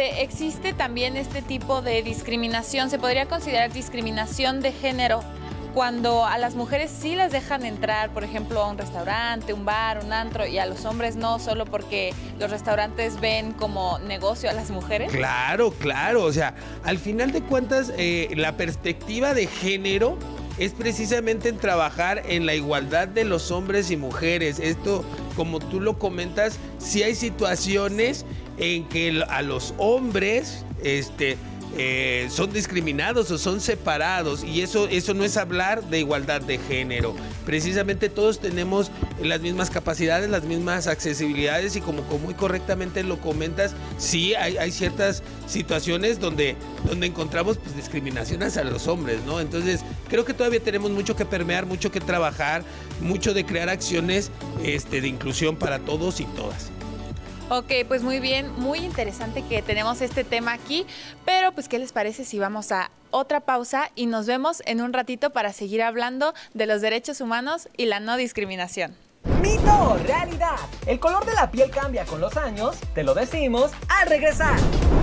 Speaker 1: existe también este tipo de discriminación, se podría considerar discriminación de género cuando a las mujeres sí las dejan entrar, por ejemplo, a un restaurante, un bar, un antro, y a los hombres no, solo porque los restaurantes ven como negocio a las mujeres?
Speaker 3: Claro, claro. O sea, al final de cuentas, la perspectiva de género es precisamente en trabajar en la igualdad de los hombres y mujeres. Esto, como tú lo comentas, sí hay situaciones en que a los hombres son discriminados o son separados, y eso no es hablar de igualdad de género. Precisamente todos tenemos las mismas capacidades, las mismas accesibilidades, y como muy correctamente lo comentas, sí hay ciertas situaciones donde encontramos pues, discriminación hacia los hombres, ¿no? Entonces creo que todavía tenemos mucho que permear, mucho que trabajar, mucho de crear acciones de inclusión para todos y todas.
Speaker 1: Ok, pues muy bien, muy interesante que tenemos este tema aquí, pero pues ¿qué les parece si vamos a otra pausa y nos vemos en un ratito para seguir hablando de los derechos humanos y la no discriminación?
Speaker 2: Mito o realidad. ¿El color de la piel cambia con los años? Te lo decimos al regresar.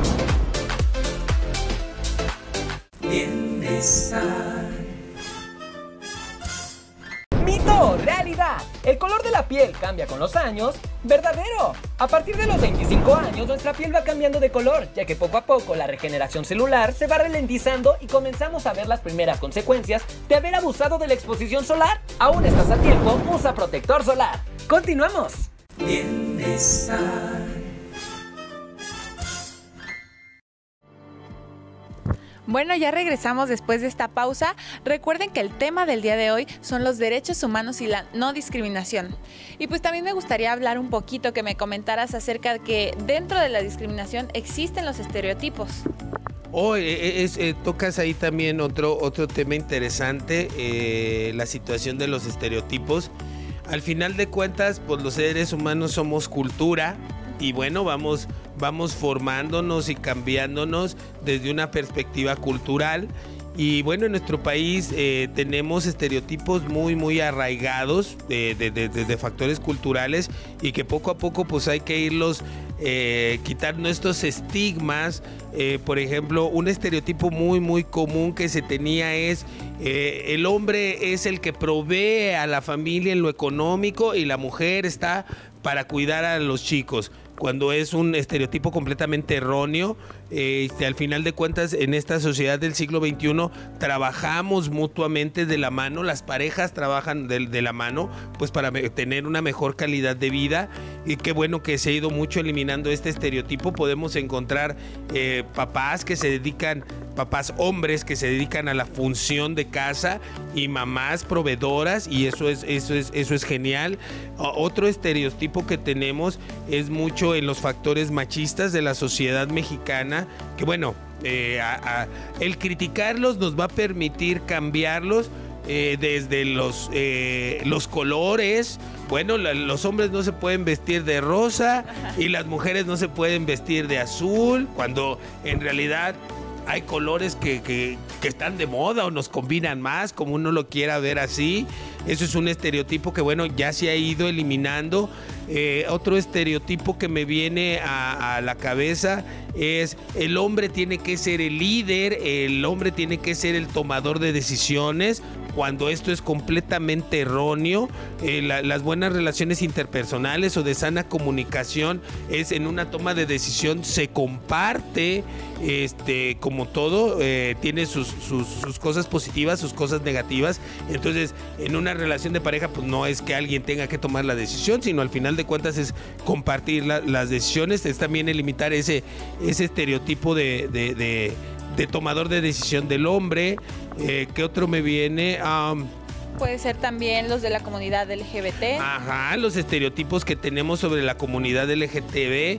Speaker 2: Bienestar. Mito o realidad. ¿El color de la piel cambia con los años? ¡Verdadero! A partir de los 25 años nuestra piel va cambiando de color, ya que poco a poco la regeneración celular se va ralentizando y comenzamos a ver las primeras consecuencias de haber abusado de la exposición solar. Aún estás a tiempo, usa protector solar. ¡Continuamos! Bienestar.
Speaker 1: Bueno, ya regresamos después de esta pausa. Recuerden que el tema del día de hoy son los derechos humanos y la no discriminación. Y pues también me gustaría hablar un poquito, que me comentaras acerca de que dentro de la discriminación existen los estereotipos.
Speaker 3: Tocas ahí también otro tema interesante, la situación de los estereotipos. Al final de cuentas, pues los seres humanos somos cultura. Y bueno, vamos formándonos y cambiándonos desde una perspectiva cultural. Y bueno, en nuestro país tenemos estereotipos muy arraigados de factores culturales, y que poco a poco pues hay que irlos quitando estos estigmas. Por ejemplo, un estereotipo muy común que se tenía es el hombre es el que provee a la familia en lo económico y la mujer está para cuidar a los chicos, cuando es un estereotipo completamente erróneo. Al final de cuentas, en esta sociedad del siglo XXI trabajamos mutuamente de la mano, las parejas trabajan de la mano, pues para tener una mejor calidad de vida. Y qué bueno que se ha ido mucho eliminando este estereotipo. Podemos encontrar papás hombres que se dedican a la función de casa, y mamás proveedoras, y eso es genial. Otro estereotipo que tenemos es mucho en los factores machistas de la sociedad mexicana, que bueno, el criticarlos nos va a permitir cambiarlos. Desde los colores. Bueno, los hombres no se pueden vestir de rosa y las mujeres no se pueden vestir de azul, cuando en realidad hay colores que están de moda o nos combinan más, como uno lo quiera ver así. Eso es un estereotipo que bueno, ya se ha ido eliminando. Otro estereotipo que me viene a la cabeza es: el hombre tiene que ser el líder, el hombre tiene que ser el tomador de decisiones, cuando esto es completamente erróneo. Las buenas relaciones interpersonales o de sana comunicación es en una toma de decisión, se comparte, como todo, tiene sus cosas positivas, sus cosas negativas. Entonces, en una relación de pareja, pues no es que alguien tenga que tomar la decisión, sino al final de cuentas es compartir las decisiones. Es también el limitar ese estereotipo de tomador de decisión del hombre. ¿Qué otro me viene?
Speaker 1: Puede ser también los de la comunidad LGBT.
Speaker 3: Ajá, los estereotipos que tenemos sobre la comunidad LGTB,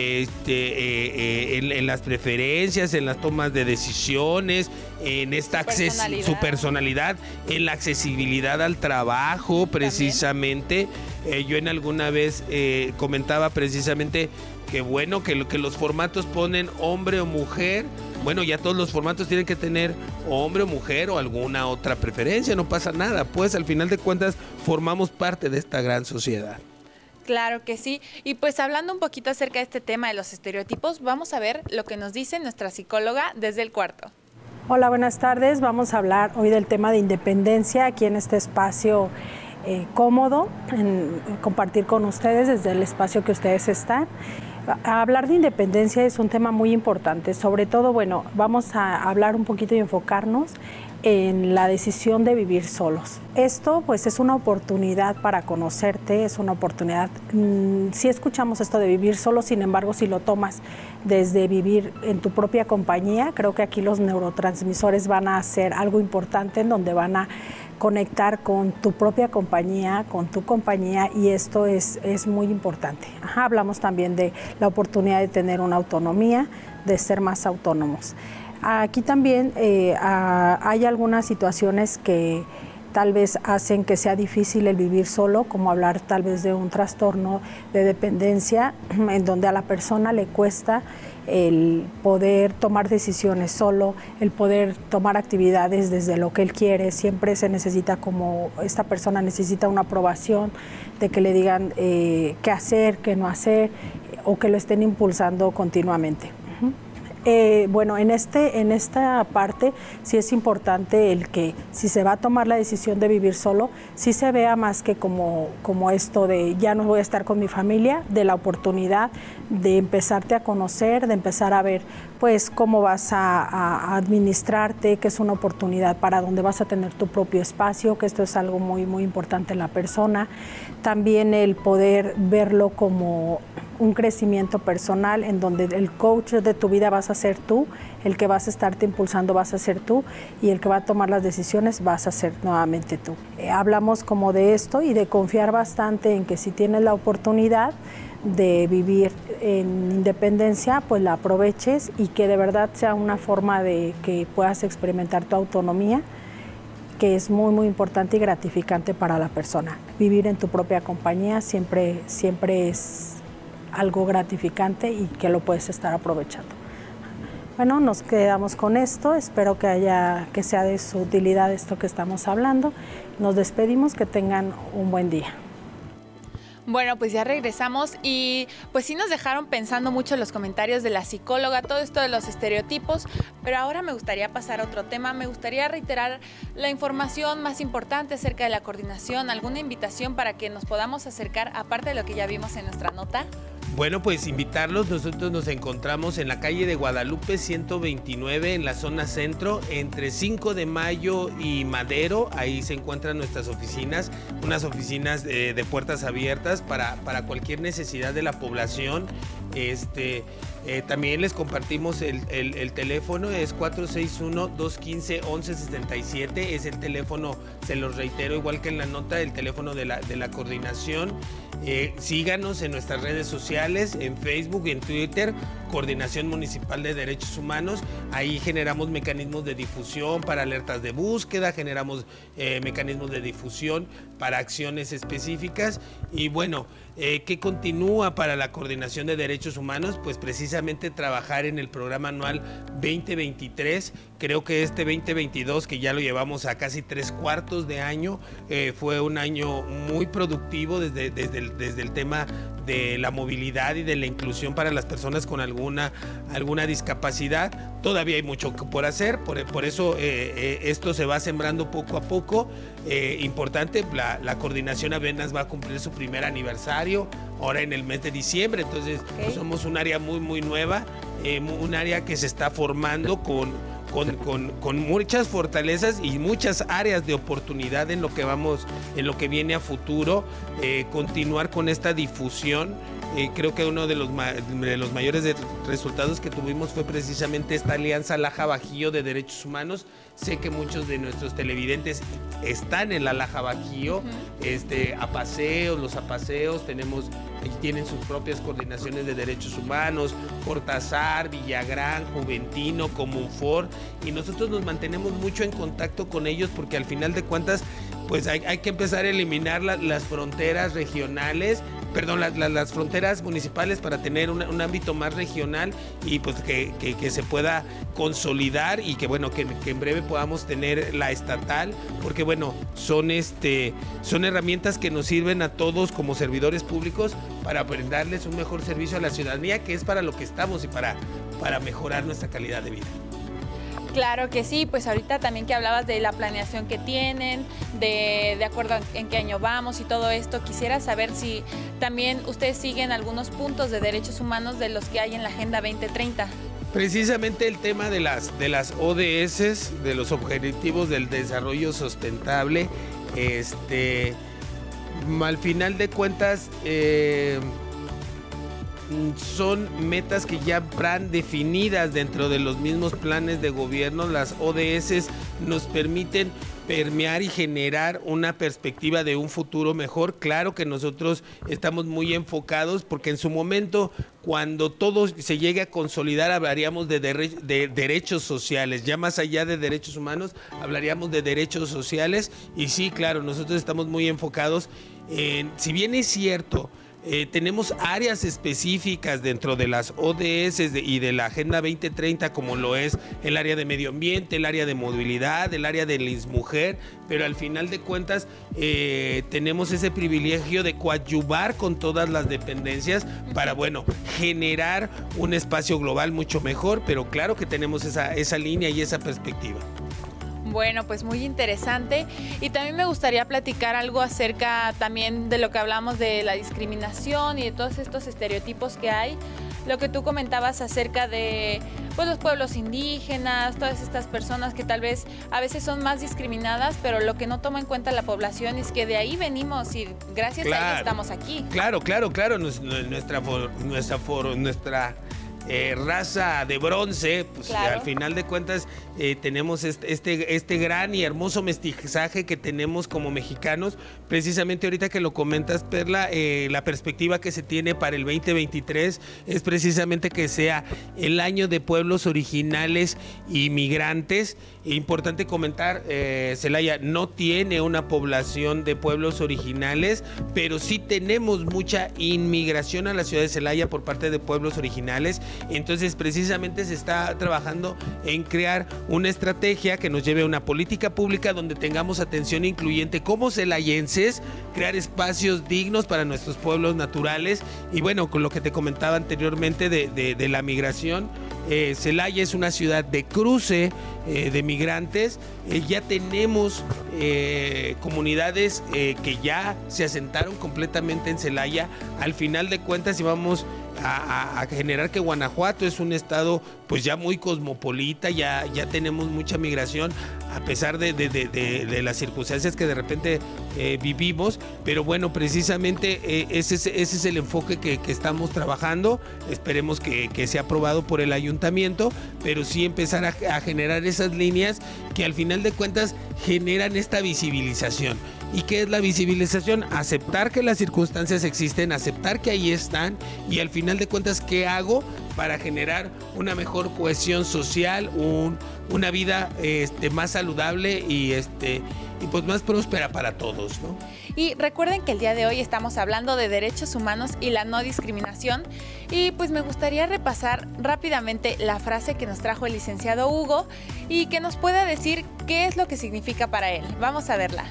Speaker 3: en las preferencias, en las tomas de decisiones, en esta su personalidad, en la accesibilidad al trabajo, precisamente. Yo en alguna vez comentaba precisamente que bueno, que los formatos ponen hombre o mujer. Bueno, ya todos los formatos tienen que tener hombre o mujer o alguna otra preferencia, no pasa nada, pues al final de cuentas formamos parte de esta gran sociedad.
Speaker 1: Claro que sí. Y pues hablando un poquito acerca de este tema de los estereotipos, vamos a ver lo que nos dice nuestra psicóloga desde el cuarto.
Speaker 10: Hola, buenas tardes. Vamos a hablar hoy del tema de independencia aquí en este espacio cómodo, compartir con ustedes desde el espacio que ustedes están. Hablar de independencia es un tema muy importante, sobre todo, bueno, vamos a hablar un poquito y enfocarnos en la decisión de vivir solos. Esto pues es una oportunidad para conocerte, es una oportunidad, si escuchamos esto de vivir solo, sin embargo si lo tomas desde vivir en tu propia compañía, creo que aquí los neurotransmisores van a hacer algo importante en donde van a conectar con tu propia compañía, con tu compañía, y esto es muy importante. Hablamos también de la oportunidad de tener una autonomía, de ser más autónomos. Aquí también hay algunas situaciones que tal vez hacen que sea difícil el vivir solo, como hablar tal vez de un trastorno de dependencia, en donde a la persona le cuesta el poder tomar decisiones solo, el poder tomar actividades desde lo que él quiere. Siempre se necesita, como esta persona necesita una aprobación de que le digan qué hacer, qué no hacer, o que lo estén impulsando continuamente. Bueno, en esta parte sí es importante el que si se va a tomar la decisión de vivir solo, sí se vea más que como esto de ya no voy a estar con mi familia, de la oportunidad de empezarte a conocer, de empezar a ver pues cómo vas a administrarte, que es una oportunidad para donde vas a tener tu propio espacio, que esto es algo muy, muy importante en la persona. También el poder verlo como un crecimiento personal en donde el coach de tu vida vas a ser tú, el que vas a estarte impulsando vas a ser tú y el que va a tomar las decisiones vas a ser nuevamente tú. Hablamos como de esto y de confiar bastante en que si tienes la oportunidad de vivir en independencia, pues la aproveches y que de verdad sea una forma de que puedas experimentar tu autonomía, que es muy, muy importante y gratificante para la persona. Vivir en tu propia compañía siempre es algo gratificante y que lo puedes estar aprovechando. Bueno, nos quedamos con esto, espero que sea de su utilidad esto que estamos hablando. Nos despedimos, que tengan un buen día.
Speaker 1: Bueno, pues ya regresamos y pues sí nos dejaron pensando mucho los comentarios de la psicóloga, todo esto de los estereotipos, pero ahora me gustaría pasar a otro tema, me gustaría reiterar la información más importante acerca de la coordinación, alguna invitación para que nos podamos acercar, aparte de lo que ya vimos en nuestra nota.
Speaker 3: Bueno, pues invitarlos, nosotros nos encontramos en la calle de Guadalupe 129, en la zona centro, entre 5 de Mayo y Madero. Ahí se encuentran nuestras oficinas, unas oficinas de puertas abiertas para cualquier necesidad de la población. También les compartimos el teléfono, es 461-215-1167, es el teléfono, se los reitero igual que en la nota, el teléfono de la coordinación. Síganos en nuestras redes sociales, en Facebook y en Twitter, Coordinación Municipal de Derechos Humanos. Ahí generamos mecanismos de difusión para alertas de búsqueda, generamos mecanismos de difusión para acciones específicas. Y bueno, ¿qué continúa para la Coordinación de Derechos Humanos? Pues precisamente trabajar en el programa anual 2023. Creo que este 2022, que ya lo llevamos a casi 3/4 de año, fue un año muy productivo desde el tema de la movilidad y de la inclusión para las personas con alguna discapacidad. Todavía hay mucho por hacer, por eso esto se va sembrando poco a poco. Importante, la coordinación apenas va a cumplir su primer aniversario ahora en el mes de diciembre, entonces pues somos un área muy, muy nueva, un área que se está formando con muchas fortalezas y muchas áreas de oportunidad en lo que viene a futuro. Continuar con esta difusión. Creo que uno de los mayores resultados que tuvimos fue precisamente esta alianza Laja Bajío de Derechos Humanos. Sé que muchos de nuestros televidentes están en la Laja Bajío, los apaseos, tienen sus propias coordinaciones de derechos humanos, Cortázar, Villagrán, Juventino, Comunfor, y nosotros nos mantenemos mucho en contacto con ellos porque al final de cuentas pues hay que empezar a eliminar las fronteras regionales, las fronteras municipales para tener un ámbito más regional y pues que se pueda consolidar y que en breve podamos tener la estatal, porque son herramientas que nos sirven a todos como servidores públicos para brindarles un mejor servicio a la ciudadanía, que es para lo que estamos y para mejorar nuestra calidad de vida.
Speaker 1: Claro que sí, pues ahorita también que hablabas de la planeación que tienen, de acuerdo en qué año vamos y todo esto, quisiera saber si también ustedes siguen algunos puntos de derechos humanos de los que hay en la Agenda 2030.
Speaker 3: Precisamente el tema de las ODS, de los Objetivos del Desarrollo Sustentable, al final de cuentas son metas que ya van definidas dentro de los mismos planes de gobierno. Las ODS nos permiten permear y generar una perspectiva de un futuro mejor. Claro que nosotros estamos muy enfocados porque en su momento, cuando todo se llegue a consolidar, hablaríamos de derechos sociales. Ya más allá de derechos humanos, hablaríamos de derechos sociales. Y sí, claro, nosotros estamos muy enfocados en, si bien es cierto, tenemos áreas específicas dentro de las ODS y de la Agenda 2030, como lo es el área de medio ambiente, el área de movilidad, el área de la mujer, pero al final de cuentas tenemos ese privilegio de coadyuvar con todas las dependencias para, bueno, generar un espacio global mucho mejor, pero claro que tenemos esa línea y esa perspectiva.
Speaker 1: Bueno, pues muy interesante, y también me gustaría platicar algo acerca también de lo que hablamos de la discriminación y de todos estos estereotipos que hay. Lo que tú comentabas acerca de pues, los pueblos indígenas, todas estas personas que tal vez a veces son más discriminadas, pero lo que no toma en cuenta la población es que de ahí venimos y gracias a ellos estamos aquí. Claro,
Speaker 3: nuestra raza de bronce, pues claro, al final de cuentas tenemos este gran y hermoso mestizaje que tenemos como mexicanos. Precisamente ahorita que lo comentas, Perla, la perspectiva que se tiene para el 2023 es precisamente que sea el año de pueblos originales y migrantes. Importante comentar, Celaya no tiene una población de pueblos originales, pero sí tenemos mucha inmigración a la ciudad de Celaya por parte de pueblos originales. Entonces precisamente se está trabajando en crear una estrategia que nos lleve a una política pública donde tengamos atención incluyente como celayenses, crear espacios dignos para nuestros pueblos naturales. Y bueno, con lo que te comentaba anteriormente de la migración, Celaya es una ciudad de cruce de migrantes. Ya tenemos comunidades que ya se asentaron completamente en Celaya. Al final de cuentas, si vamos a generar que Guanajuato es un estado pues ya muy cosmopolita, ya tenemos mucha migración a pesar de las circunstancias que de repente vivimos, pero bueno, precisamente ese es el enfoque que estamos trabajando. Esperemos que sea aprobado por el ayuntamiento, pero sí empezar a generar esas líneas que al final de cuentas generan esta visibilización. ¿Y qué es la visibilización? Aceptar que las circunstancias existen, aceptar que ahí están, y al final de cuentas, ¿qué hago para generar una mejor cohesión social, una vida más saludable y pues más próspera para todos, ¿no?
Speaker 1: Y recuerden que el día de hoy estamos hablando de derechos humanos y la no discriminación, y pues me gustaría repasar rápidamente la frase que nos trajo el licenciado Hugo y que nos pueda decir qué es lo que significa para él. Vamos a verla.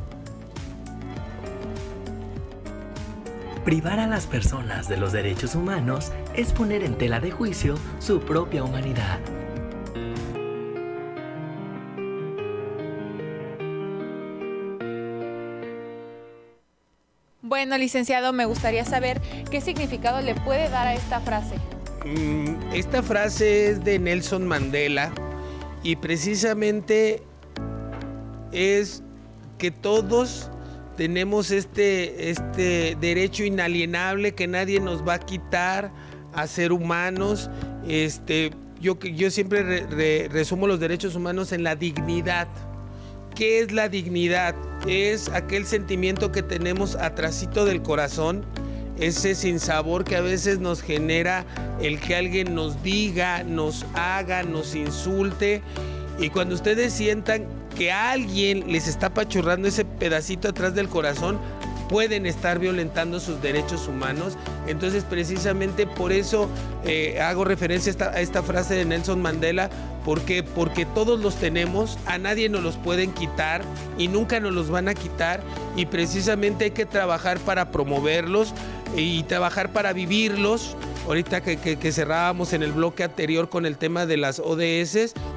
Speaker 2: Privar a las personas de los derechos humanos es poner en tela de juicio su propia humanidad.
Speaker 1: Bueno, licenciado, me gustaría saber qué significado le puede dar a esta frase.
Speaker 3: Esta frase es de Nelson Mandela y precisamente es que todos tenemos este derecho inalienable que nadie nos va a quitar a ser humanos. Yo siempre resumo los derechos humanos en la dignidad. ¿Qué es la dignidad? Es aquel sentimiento que tenemos atrasito del corazón, ese sinsabor que a veces nos genera el que alguien nos diga, nos haga, nos insulte. Y cuando ustedes sientan que alguien les está apachurrando ese pedacito atrás del corazón, pueden estar violentando sus derechos humanos. Entonces, precisamente por eso hago referencia a esta frase de Nelson Mandela, porque todos los tenemos, a nadie nos los pueden quitar y nunca nos los van a quitar, y precisamente hay que trabajar para promoverlos y trabajar para vivirlos. Ahorita que cerrábamos en el bloque anterior con el tema de las ODS,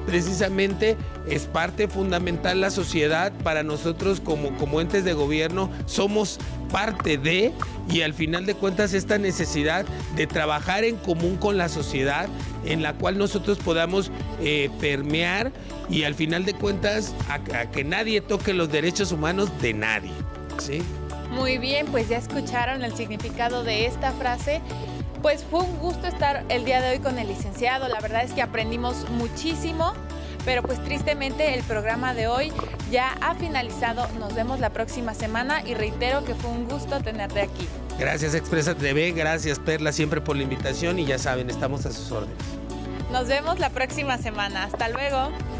Speaker 3: precisamente es parte fundamental la sociedad. Para nosotros como entes de gobierno somos parte de, y al final de cuentas esta necesidad de trabajar en común con la sociedad, en la cual nosotros podamos permear y al final de cuentas a que nadie toque los derechos humanos de nadie, ¿sí?
Speaker 1: Muy bien, pues ya escucharon el significado de esta frase. Pues fue un gusto estar el día de hoy con el licenciado, la verdad es que aprendimos muchísimo, pero pues tristemente el programa de hoy ya ha finalizado. Nos vemos la próxima semana y reitero que fue un gusto tenerte aquí.
Speaker 3: Gracias Expresa TV, gracias Perla siempre por la invitación y ya saben, estamos a sus órdenes.
Speaker 1: Nos vemos la próxima semana, hasta luego.